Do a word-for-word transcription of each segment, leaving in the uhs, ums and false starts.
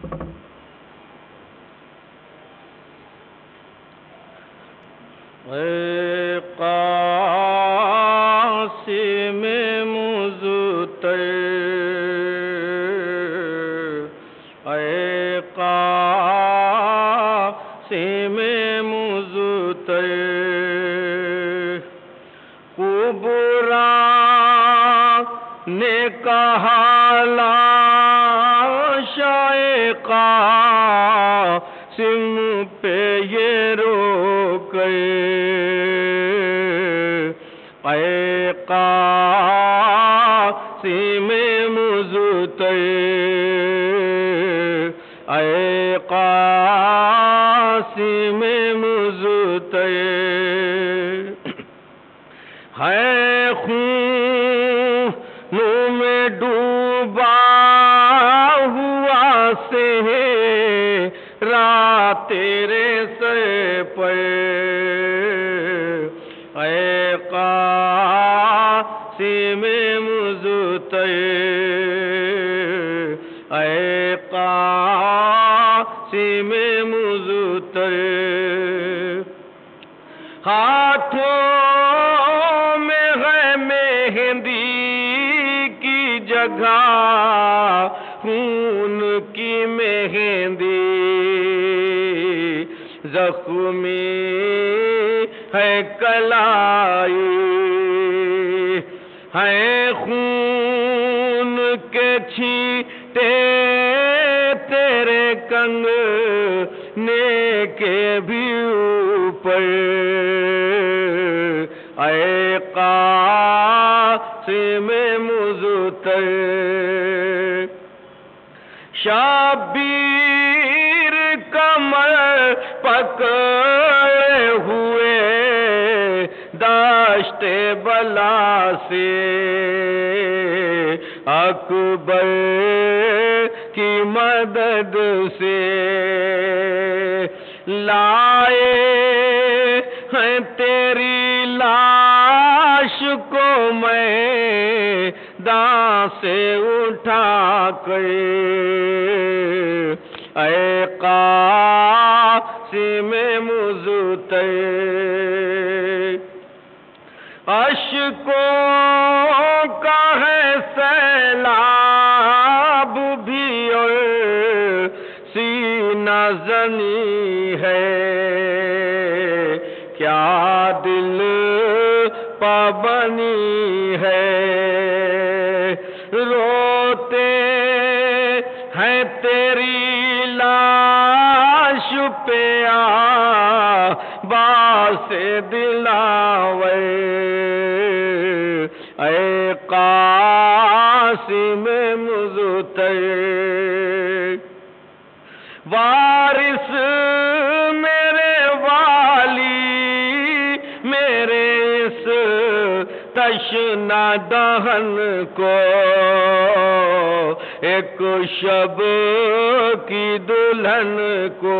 اے قاسم مزتر، اے قاسم مزتر، کبرا نے کہا لاشائے قاسم پہ یہ روکے، اے قاسم مزتر، اے قاسم مزتر، ہے خون میں ڈوبا ہوا صحرا تیرے سر پر، اے قاسم مزتر، اے قاسم مزتر، ہاتھوں میں ہے مہندی کی جگہ خون کی مہندی، زخمی ہے کلائی، ہے خون کے چھینٹے تیرے کنگنے کے بھی اوپر، اے قاسم مزتر، شبیر کمر پکڑے ہوئے دشت بلا سے، اکبر کی مدد سے لائے ہیں تیری لاش کو میدان سے اٹھا کر، اے قاسم مزتر، اشکوں کا ہے سیلاب بھی اور سینہ زنی ہے، کیا دل پابنی ہے، روتے ہیں تیری لاش پہ آباز سے دلاور، اے قاسم مزتر، وارث میرے والی میرے اس تشنا دہن کو، ایک شب کی دلہن کو،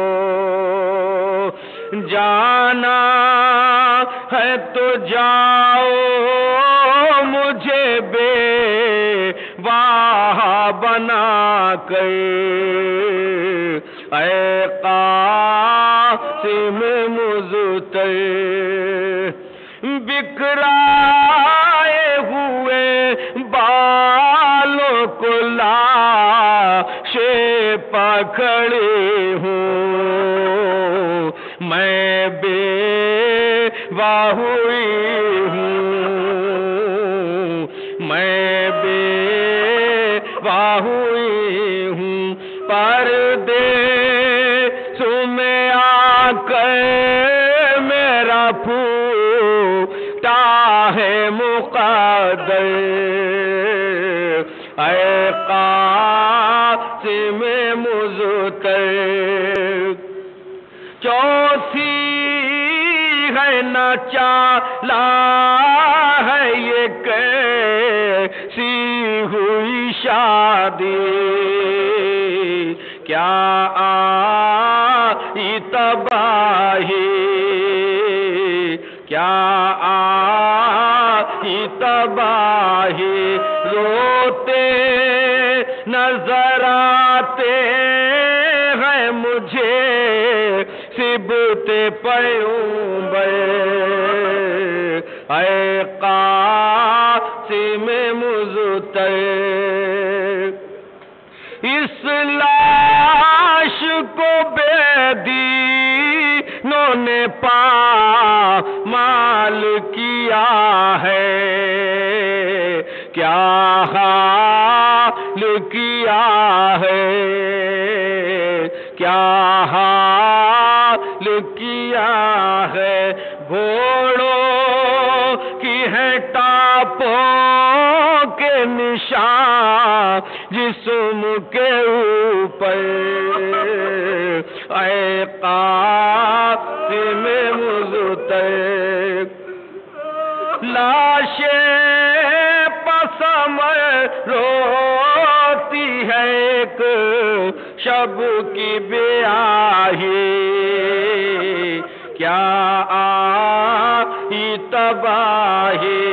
جانا ہے تو جاؤ مجھے بے واہ بنا کر، اے قاسم مزتر، بکھرائے ہوئے بالوں کو لاشے پکڑے ہوں، میں بیوہ ہوئی ہوں، میں بیوہ ہوئی ہوں، پردے میں آ کر میرا پھوٹا ہے مقدر، اے قاسم مزتر، چوتھی ہے نہ چالا ہے یہ کیسی ہوئی شادی، کیا آئی تباہی، کیا آئی تباہی، روتے نظر آتے مجھے سبت پیغمبر اے قاسم مظہر اس لاش کو بے دینوں نے پامال کیا ہے کیا حال کیا ہے کیا حال کیا ہے گھوڑوں کی ہے ٹاپوں کے نشان جسم کے اوپر اے قاسم مظہر لاشیں پسمر روتی ہے ایک شب کی بیاہی کیا آئی تباہی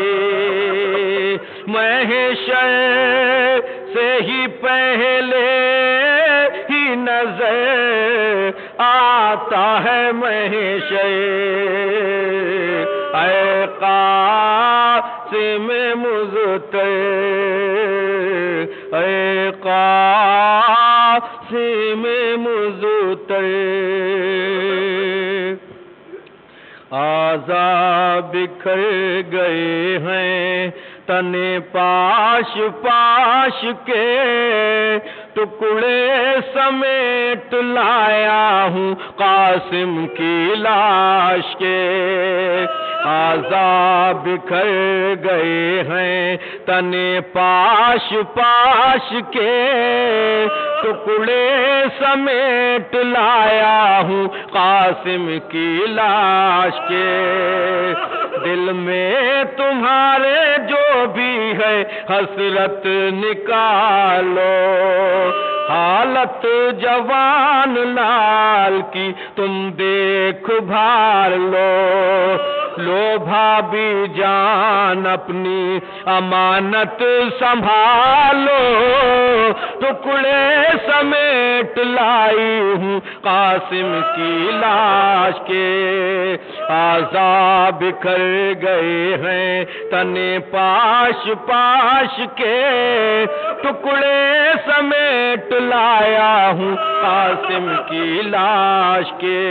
محشر سے ہی پہلے ہی نظر آتا ہے محشر اے قاسم مظہر اے قاسم مظہر اعضاء بکھر گئے ہیں تنے پاش پاش کے ٹکڑے سمیٹ لایا ہوں قاسم کی لاش کے اعضاء بکھر گئے ہیں تنے پاش پاش کے ٹکڑے سمیٹ لایا ہوں قاسم کی لاش کے دل میں تمہارے جو بھی ہے حسرت نکالو حالت جوان لال کی تم دیکھ بھال لو لو بھابی جان اپنی امانت سنبھالو ٹکڑے سمیٹ لائی ہوں قاسم کی لاش کے اعضاء بکھر گئے ہیں تنے پاش پاش کے ٹکڑے سمیٹ لایا ہوں قاسم کی لاش کے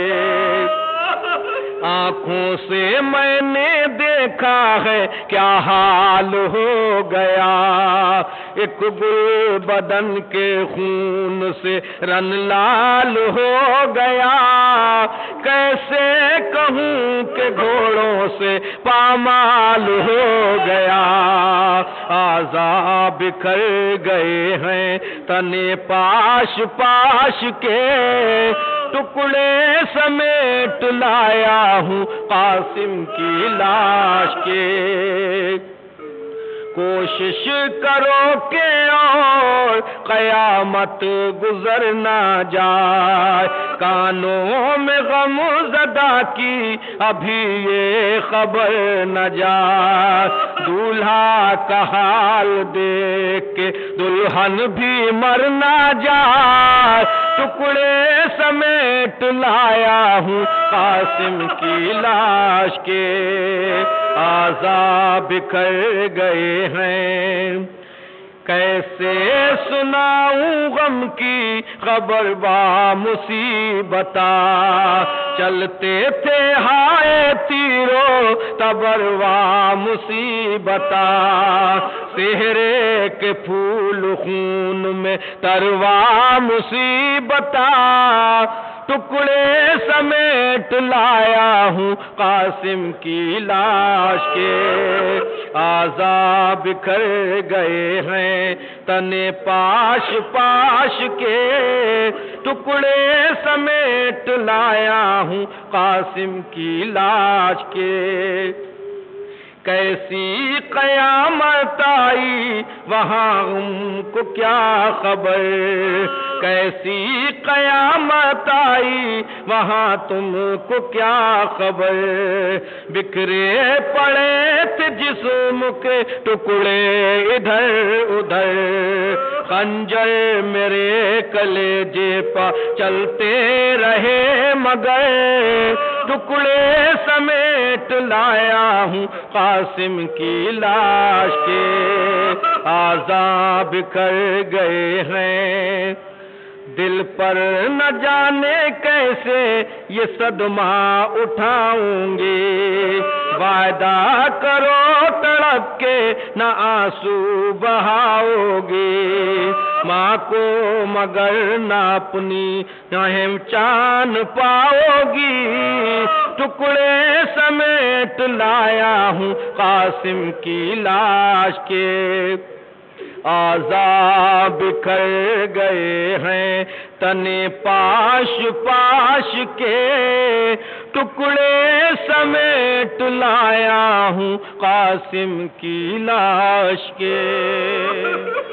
آنکھوں سے میں نے دیکھا ہے کیا حال ہو گیا ایک گل بدن کے خون سے رن لال ہو گیا کیسے کہوں کہ گھوڑوں سے پامال ہو گیا اعضاء بکھر گئے ہیں تنے پاش پاش کے ٹکڑے سمیٹ لایا ہوں قاسم کی لاش کے کوشش کرو کہ اور قیامت گزر نہ جائے کانوں میں غم زدہ کی ابھی یہ خبر نہ جائے دولہا کا حال دیکھ کے دلہن بھی مر نہ جائے ٹکڑے سمیٹ لایا ہوں قاسم کی لاش کے اعضاء بکھر گئے ہیں کیسے سناؤں غم کی خبر با مصیبتا چلتے تھے ہائے تیرو تبروا مصیبتا سہرے کے پھول خون میں تروا مصیبتا ٹکڑے سمیٹ لایا ہوں قاسم کی لاش کے اعضاء بکھر گئے ہیں تنے پاش پاش کے ٹکڑے سمیٹ لایا ہوں قاسم کی لاش کے کیسی قیامت آئی وہاں ہم کو کیا خبر کیسی قیامت آئی وہاں تم کو کیا خبر بکھرے پڑے تھے جسم کے ٹکڑے ادھر ادھر خنجر میرے کلیجے پا چلتے رہے مگر ٹکڑے سمیٹ لایا ہوں قاسم کی لاش کے اعضاء بکھر گئے ہیں دل پر نہ جانے کیسے یہ صدمہ اٹھاؤں گی وعدہ کرو تڑپ کے نہ آنسو بہاؤ گی ماں کو مگر نہ اپنی پہچان پاؤ گی ٹکڑے سمیٹ لایا ہوں قاسم کی لاش کے اعضاء بکھر گئے ہیں تنے پاش پاش کے ٹکڑے سمیٹ لایا ہوں قاسم کی لاش کے